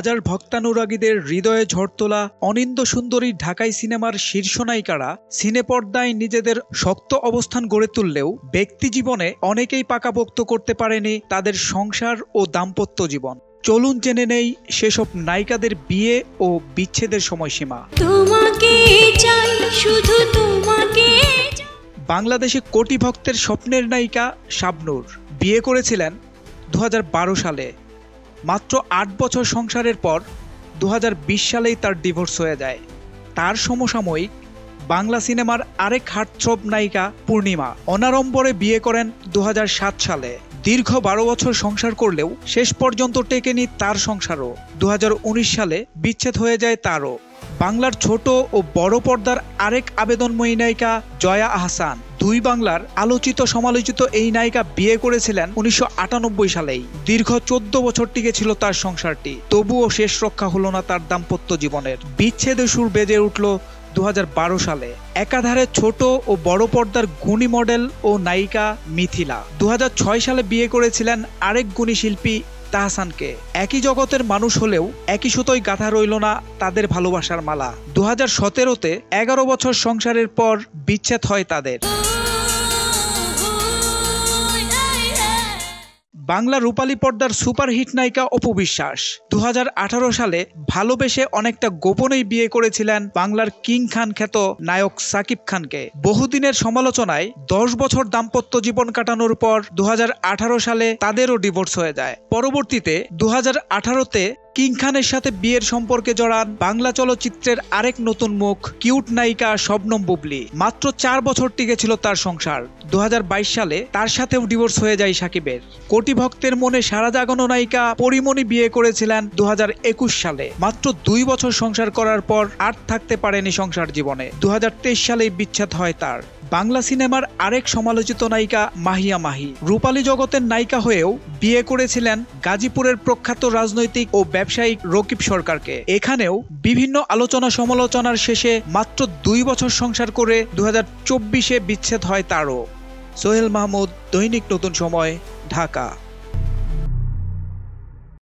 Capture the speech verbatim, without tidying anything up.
হাজার ভক্তানুরাগীদের হৃদয়ে ঝড় তোলা অনিন্দ সুন্দরী ঢাকাই সিনেমার শীর্ষ নায়িকারা সিনেপর্দায় নিজেদের শক্ত অবস্থান গড়ে তুললেও ব্যক্তিজীবনে অনেকেই পাকাপোক্ত করতে পারেনি তাদের সংসার ও দাম্পত্য জীবন। চলুন জেনে নেই সেসব নায়িকাদের বিয়ে ও বিচ্ছেদের সময়সীমা। তোমাকে চাই, শুধু তোমাকে। বাংলাদেশে কোটি ভক্তের স্বপ্নের নায়িকা শাবনূর বিয়ে করেছিলেন দু হাজার বারো সালে। মাত্র আট বছর সংসারের পর দু হাজার বিশ সালেই তার ডিভোর্স হয়ে যায়। তার সমসাময়িক বাংলা সিনেমার আরেক হার্টথ্রব নায়িকা পূর্ণিমা অনাড়ম্বরে বিয়ে করেন দু হাজার সাত সালে। দীর্ঘ বারো বছর সংসার করলেও শেষ পর্যন্ত টেকেনি তার সংসারও। দু হাজার উনিশ সালে বিচ্ছেদ হয়ে যায় তারও। বাংলার ছোট ও বড় পর্দার আরেক আবেদনময়ী নায়িকা জয়া আহসান। দুই বাংলার আলোচিত সমালোচিত এই নায়িকা বিয়ে করেছিলেন উনিশশো আটানব্বই সালেই। দীর্ঘ চোদ্দ বছর টিকে ছিল তার সংসারটি, তবুও শেষ রক্ষা হলো না তার দাম্পত্য জীবনের। বিচ্ছেদের সুর বেজে উঠল দু হাজার বারো সালে। একাধারে ছোট ও বড় পর্দার গুণী মডেল ও নায়িকা মিথিলা দু হাজার ছয় সালে বিয়ে করেছিলেন আরেক গুণী শিল্পী তাহসানকে। একই জগতের মানুষ হলেও একই সুতোয় গাঁথা রইল না তাদের ভালোবাসার মালা। দু হাজার সতেরোতে এগারো বছর সংসারের পর বিচ্ছেদ হয় তাদের। বাংলা রূপালী পর্দার সুপারহিট নায়িকা অপু বিশ্বাস দু হাজার আঠারো সালে ভালোবেসে অনেকটা গোপনেই বিয়ে করেছিলেন বাংলার কিং খান খ্যাত নায়ক সাকিব খানকে। বহুদিনের সমালোচনায় দশ বছর দাম্পত্য জীবন কাটানোর পর দু হাজার আঠারো সালে তাদেরও ডিভোর্স হয়ে যায়। পরবর্তীতে দু হাজার আঠারোতে কিং খানের সাথে বিয়ের সম্পর্কে জড়ান বাংলা চলচ্চিত্রের আরেক নতুন মুখ কিউট নায়িকা শবনম বুবলী। মাত্র চার বছর টিকে ছিল তার সংসার। দু হাজার বাইশ সালে তার সাথেও ডিভোর্স হয়ে যায় সাকিবের। কোটি ভক্তের মনে সারা জাগানো নায়িকা পরিমণি বিয়ে করেছিলেন দু হাজার একুশ সালে। মাত্র দুই বছর সংসার করার পর আর থাকতে পারেনি সংসার জীবনে। দু হাজার তেইশ সালেই বিচ্ছেদ হয় তার। বাংলা সিনেমার আরেক সমালোচিত নায়িকা মাহিয়া মাহি রূপালী জগতের নায়িকা হয়েও বিয়ে করেছিলেন গাজীপুরের প্রখ্যাত রাজনৈতিক ও ব্যবসায়িক রকিব সরকারকে। এখানেও বিভিন্ন আলোচনা সমালোচনার শেষে মাত্র দুই বছর সংসার করে দু হাজার চব্বিশে বিচ্ছেদ হয় তারও। সোহেল মাহমুদ, দৈনিক নতুন সময়, ঢাকা।